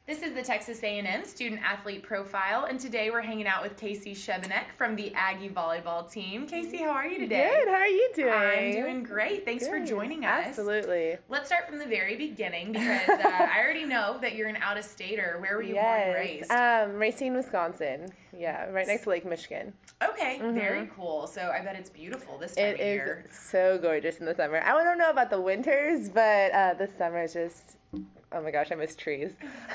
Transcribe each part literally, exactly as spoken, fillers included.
This is the Texas A and M Student Athlete Profile, and today we're hanging out with Casey Shebenek from the Aggie Volleyball team. Casey, how are you today? Good. How are you doing? I'm doing great. Thanks Good. for joining us. Absolutely. Let's start from the very beginning because uh, I already know that you're an out-of-stater. Where were you yes. born and raised? Um, Racine, Wisconsin. Yeah, right next to Lake Michigan. Okay, Mhm. very cool. So I bet it's beautiful this time It of year. is so gorgeous in the summer. I don't know about the winters, but uh, the summer is just, oh my gosh, I miss trees.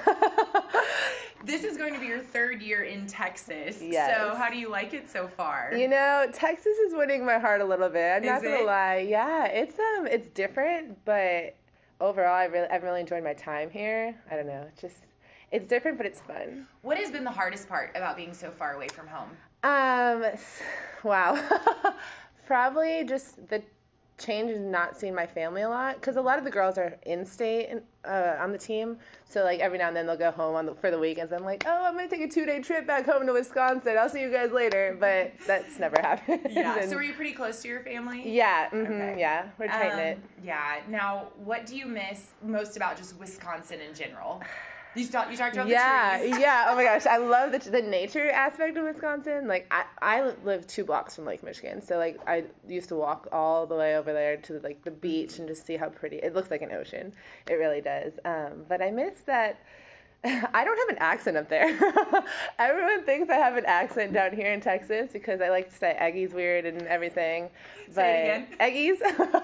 This is going to be your third year in Texas. Yes. So how do you like it so far? You know, Texas is winning my heart a little bit. I'm Is not gonna it? lie. Yeah, it's um, it's different, but overall, I really, I've really enjoyed my time here. I don't know, it's just, it's different, but it's fun. What has been the hardest part about being so far away from home? Um, s- wow. Probably just the change in not seeing my family a lot, because a lot of the girls are in-state and, uh, on the team, so like every now and then they'll go home on the, for the weekends. I'm like, oh, I'm gonna take a two-day trip back home to Wisconsin. I'll see you guys later, but that's never happened. Yeah. And- So were you pretty close to your family? yeah, hmm Okay. yeah, we're tight knit. Um, yeah. Now, what do you miss most about just Wisconsin in general? You talked. You talked about Yeah, the trees. yeah. Oh my gosh, I love the the nature aspect of Wisconsin. Like I I live two blocks from Lake Michigan, so like I used to walk all the way over there to like the beach and just see how pretty it looks like an ocean. It really does. Um, but I miss that. I don't have an accent up there. Everyone thinks I have an accent down here in Texas because I like to say Aggie's weird and everything. But Say it again. Aggie's.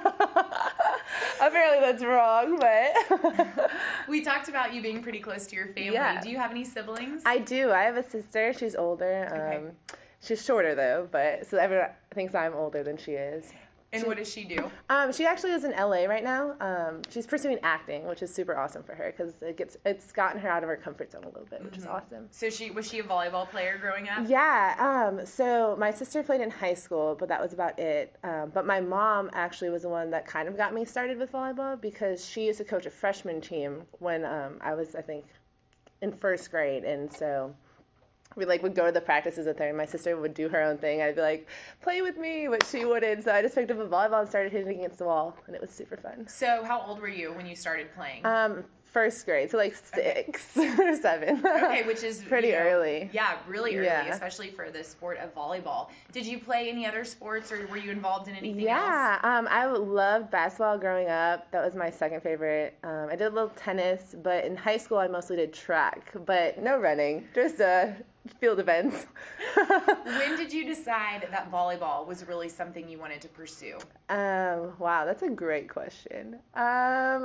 Apparently that's wrong, but We talked about you being pretty close to your family. Yeah. Do you have any siblings? I do. I have a sister. She's older. Okay. Um, she's shorter though, but so everyone thinks I'm older than she is. And what does she do? Um, she actually is in L A right now. Um, she's pursuing acting, which is super awesome for her because it gets it's gotten her out of her comfort zone a little bit, which is Mhm. awesome. So she was she a volleyball player growing up? Yeah. Um, so my sister played in high school, but that was about it. Um, but my mom actually was the one that kind of got me started with volleyball because she used to coach a freshman team when um, I was, I think, in first grade, and so. We like would go to the practices with her, and my sister would do her own thing. I'd be like, "Play with me," but she wouldn't. So I just picked up a volleyball and started hitting against the wall, and it was super fun. So how old were you when you started playing? Um, first grade, so like six or seven. Okay, which is pretty you know, early. Yeah, really early, Yeah. especially for the sport of volleyball. Did you play any other sports, or were you involved in anything Yeah, um, I loved basketball growing up. That was my second favorite. Um, I did a little tennis, but in high school I mostly did track, but no running, just uh, field events. else? When did you decide that volleyball was really something you wanted to pursue? Um, wow, that's a great question. Um,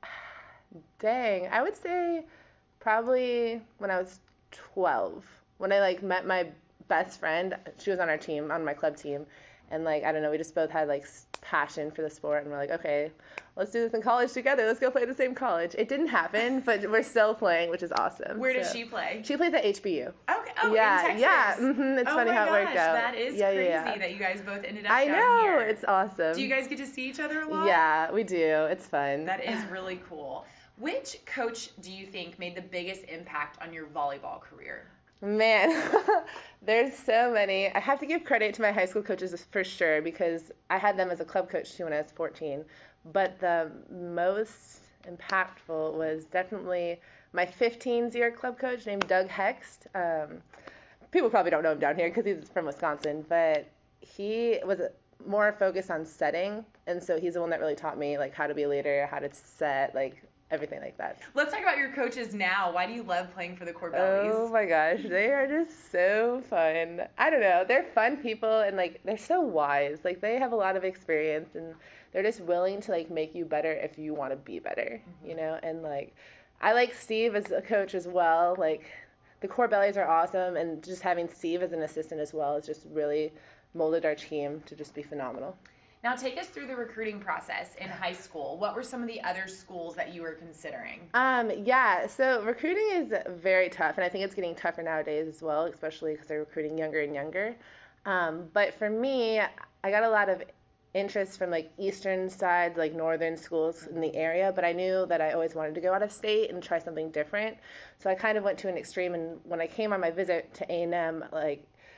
dang, I would say probably when I was twelve, when I like met my best friend. She was on our team, on my club team, and like I don't know, we just both had like s- passion for the sport, and we're like, okay, let's do this in college together. Let's go play at the same college. It didn't happen, but we're still playing, which is awesome. Where does So- she play? She plays at H B U. Okay. Oh, yeah, in Texas. yeah. hmm It's oh funny my how it gosh, worked out. that is yeah, crazy yeah, yeah. that you guys both ended up I down know, here. it's awesome. Do you guys get to see each other a lot? Yeah, we do. It's fun. That is really cool. Which coach do you think made the biggest impact on your volleyball career? Man, there's so many. I have to give credit to my high school coaches for sure because I had them as a club coach too when I was fourteen. But the most impactful was definitely my fifteens year club coach named Doug Hext. Um, people probably don't know him down here because he's from Wisconsin, but he was more focused on setting, and so he's the one that really taught me like how to be a leader, how to set, like everything like that. Let's talk about your coaches now. Why do you love playing for the Oh Corbellies? my gosh, they are just so fun. I don't know, they're fun people and like they're so wise. Like they have a lot of experience and they're just willing to like make you better if you want to be better, you know? And like I like Steve as a coach as well. Like the Corbellies are awesome and just having Steve as an assistant as well has just really molded our team to just be phenomenal. Now take us through the recruiting process in high school. What were some of the other schools that you were considering? Um, yeah, so recruiting is very tough, and I think it's getting tougher nowadays as well, especially because they're recruiting younger and younger. Um, but for me, I got a lot of interest from like eastern side, like northern schools in the area, but I knew that I always wanted to go out of state and try something different. So I kind of went to an extreme, and when I came on my visit to A and M, like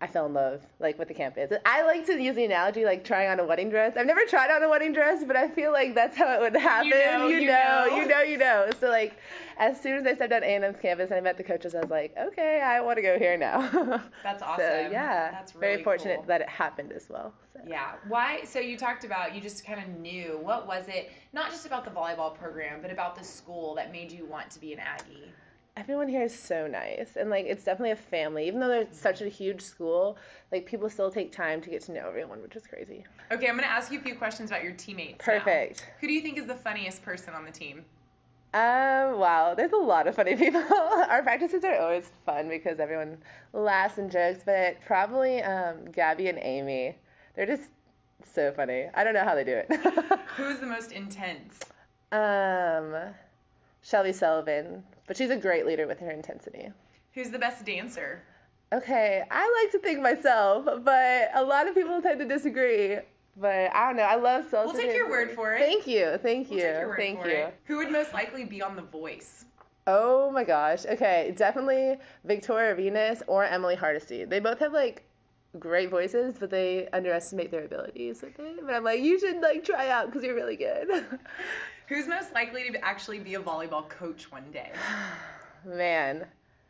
I fell in love, like, with the campus. I like to use the analogy, like, trying on a wedding dress. I've never tried on a wedding dress, but I feel like that's how it would happen. You know, you, you know, know. you know, you know. So, like, as soon as I stepped on A and M's campus and I met the coaches, I was like, okay, I want to go here now. That's awesome. So, yeah. That's really very fortunate cool. that it happened as well. So. Yeah. Why? So you talked about you just kind of knew. What was it? Not just about the volleyball program, but about the school that made you want to be an Aggie. Everyone here is so nice, and like it's definitely a family. Even though they're such a huge school, like people still take time to get to know everyone, which is crazy. Okay, I'm gonna ask you a few questions about your teammates. Perfect. Now. Who do you think is the funniest person on the team? Um, wow, there's a lot of funny people. Our practices are always fun because everyone laughs and jokes, but probably um, Gabby and Amy. They're just so funny. I don't know how they do it. Who is the most intense? Um, Shelby Sullivan, but she's a great leader with her intensity. Who's the best dancer? Okay, I like to think myself, but a lot of people tend to disagree. But I don't know. I love salsa. We'll take your word for it. Thank you. Thank you. We'll take your word Thank for you. it. Who would most likely be on The Voice? Oh my gosh. Okay, definitely Victoria Venus or Emily Hardesty. They both have like great voices, but they underestimate their abilities with it. But I'm like, you should like try out because you're really good. Who's most likely to actually be a volleyball coach one day? Man,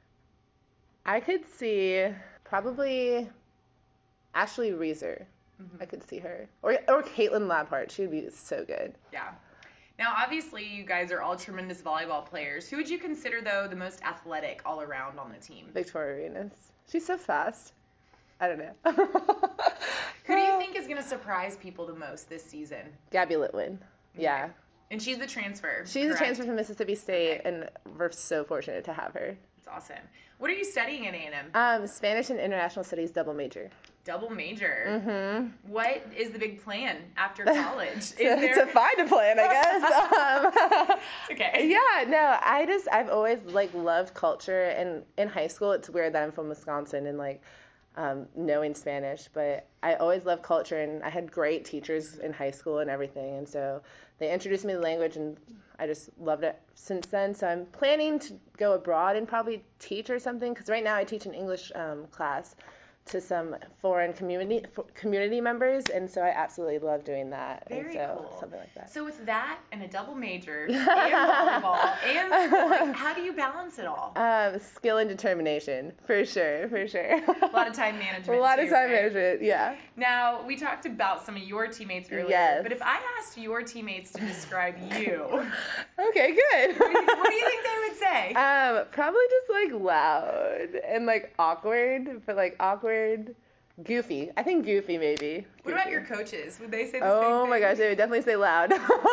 I could see probably Ashley Reeser. Mm-hmm. I could see her. Or or Caitlin Labhart. She would be so good. Yeah. Now, obviously, you guys are all tremendous volleyball players. Who would you consider, though, the most athletic all around on the team? Victoria Venus. She's so fast. I don't know. Who do you think is going to surprise people the most this season? Gabby Litwin. Yeah. And she's the transfer. She's correct? a transfer from Mississippi State, Okay. and we're so fortunate to have her. That's awesome. What are you studying at A and M? Um, Spanish and International Studies double major. Double major. Mm-hmm. What is the big plan after college? Is to, there... to find a plan, I guess. um, okay. Yeah, no, I just, I've always, like, loved culture, and in high school, it's weird that I'm from Wisconsin and, like, um, knowing Spanish, but I always loved culture, and I had great teachers in high school and everything, and so they introduced me to the language, and I just loved it since then. So I'm planning to go abroad and probably teach or something, because right now I teach an English um, class to some foreign community community members, and so I absolutely love doing that. Very and so, cool. Something like that. So with that and a double major and volleyball and like, how do you balance it all? Um, skill and determination, for sure, for sure. A lot of time management. A lot too, of time right? management, yeah. Now, we talked about some of your teammates earlier, Yes. but if I asked your teammates to describe you, Okay, good. what do you, what do you think they would say? Um, probably just like loud and like awkward, but like awkward, goofy. I think goofy maybe. What about Goofy. your coaches? Would they say the Oh same thing? my gosh, they would definitely say loud.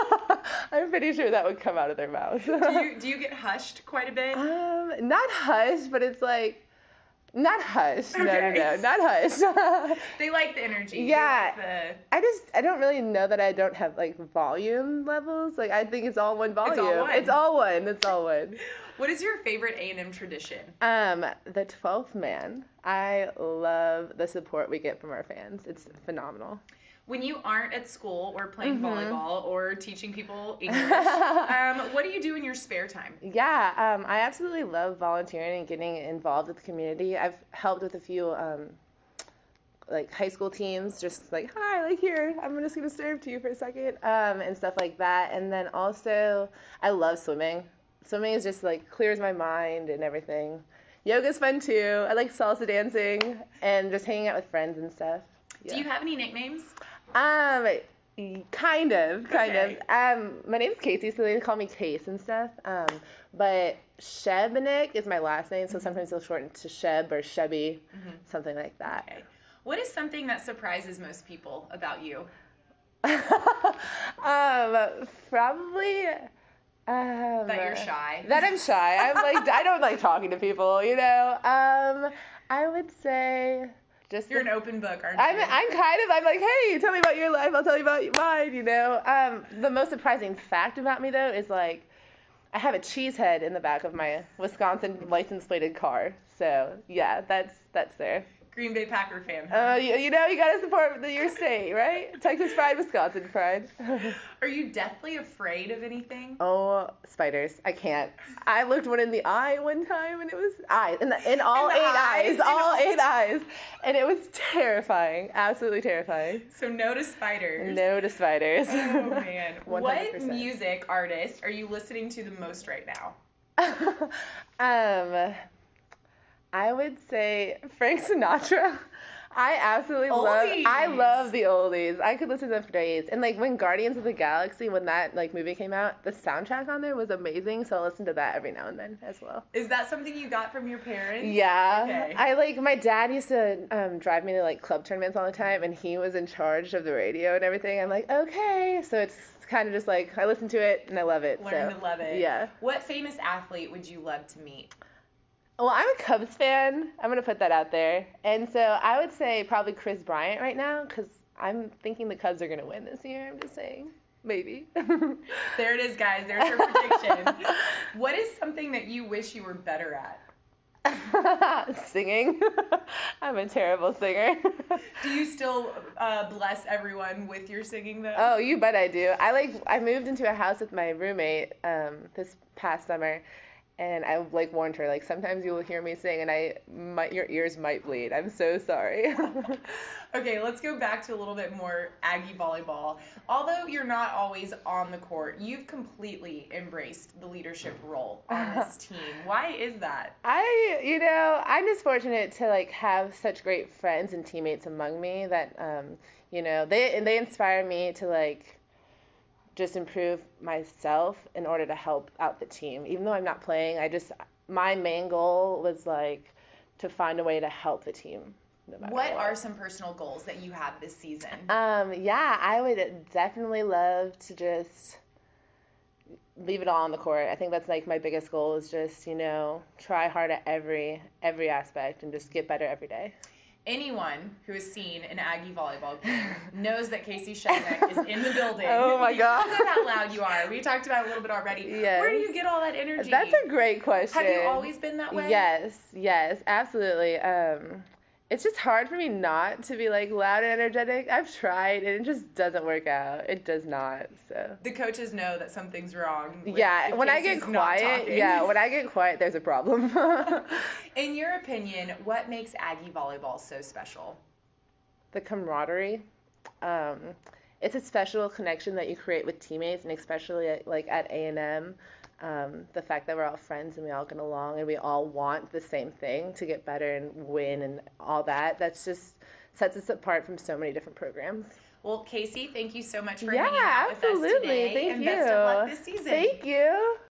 I'm pretty sure that would come out of their mouth. do you do you get hushed quite a bit? Um, not hush, but it's like not hush. No, no, Okay. no, not hush. They like the energy. They Yeah. like the... I just I don't really know that I don't have like volume levels. Like I think it's all one volume. all one. It's all one. It's all one. What is your favorite A and M tradition? Um, the twelfth man. I love the support we get from our fans. It's phenomenal. When you aren't at school or playing Mhm. volleyball or teaching people English, um, what do you do in your spare time? Yeah, um, I absolutely love volunteering and getting involved with the community. I've helped with a few um, like high school teams, just like, hi, like here, I'm just gonna serve to you for a second, um, and stuff like that. And then also, I love swimming. Swimming is just like clears my mind and everything. Yoga's fun too. I like salsa dancing and just hanging out with friends and stuff. Yeah. Do you have any nicknames? Um, kind of, kind Okay. of. Um, my name's Casey, so they call me Case and stuff. Um, but Shebenek is my last name, so sometimes they'll shorten to Sheb or Shebby, Mhm. something like that. Okay. What is something that surprises most people about you? um, probably. Um, That you're shy. That I'm shy. I'm like I don't like talking to people, you know. Um, I would say just You're the- an open book, aren't I'm, you? I'm kind of, I'm like, hey, tell me about your life, I'll tell you about mine, you know. Um, the most surprising fact about me, though, is, like, I have a cheese head in the back of my Wisconsin license plated car. So, yeah, that's that's there. Green Bay Packer fan. Huh? Uh, you, you know, you gotta support the, your state, right? Texas pride, Wisconsin pride. Are you deathly afraid of anything? Oh, spiders! I can't. I looked one in the eye one time, and it was eyes, in, the, in all In the eight eyes? eyes, In all all- eight eyes, and it was terrifying, absolutely terrifying. So no to spiders. No to spiders. Oh man. one hundred What percent. music artist are you listening to the most right now? um, I would say Frank Sinatra. I absolutely love. I Oldies. love the oldies. I could listen to them for days. And like when Guardians of the Galaxy, when that like movie came out, the soundtrack on there was amazing. So I listen to that every now and then as well. Is that something you got from your parents? Yeah, Okay. I like my dad used to um, drive me to like club tournaments all the time, and he was in charge of the radio and everything. I'm like, okay, so it's kind of just like I listen to it and I love it. Learn so, to love it. Yeah. What famous athlete would you love to meet? Well, I'm a Cubs fan. I'm gonna put that out there, and so I would say probably Chris Bryant right now, because I'm thinking the Cubs are gonna win this year. I'm just saying, maybe. There it is, guys. There's your prediction. What is something that you wish you were better at? Singing. I'm a terrible singer. Do you still uh, bless everyone with your singing though? Oh, you bet I do. I like. I moved into a house with my roommate um, this past summer, and I like warned her, like sometimes you will hear me sing, and I might your ears might bleed. I'm so sorry. Okay, let's go back to a little bit more Aggie volleyball. Although you're not always on the court, you've completely embraced the leadership role on this team. Why is that? I, you know, I'm just fortunate to like have such great friends and teammates among me that, um, you know, they and they inspire me to like just improve myself in order to help out the team. Even though I'm not playing, I just my main goal was like to find a way to help the team. No matter What are some personal goals that you have this season? Um, yeah, I would definitely love to just leave it all on the court. I think that's like my biggest goal is just, you know, try hard at every every aspect and just get better every day. Anyone who has seen an Aggie volleyball game knows that Casey Shebenek is in the building. Oh my God. Because of how loud you are. We talked about it a little bit already. Yes. Where do you get all that energy? That's a great question. Have you always been that way? Yes, yes, absolutely. Um, it's just hard for me not to be like loud and energetic. I've tried and it just doesn't work out. It does not. So. The coaches know that something's wrong. with- Yeah, if when I Casey's get not quiet, talking. yeah, when I get quiet, there's a problem. In your opinion, what makes Aggie volleyball so special? The camaraderie. Um, it's a special connection that you create with teammates, and especially at, like at A and M. Um, the fact that we're all friends and we all get along and we all want the same thing to get better and win and all that. That's just sets us apart from so many different programs. Well, Casey, thank you so much for Yeah, hanging out with us absolutely. today. Thank and you. best of luck this season. Thank you.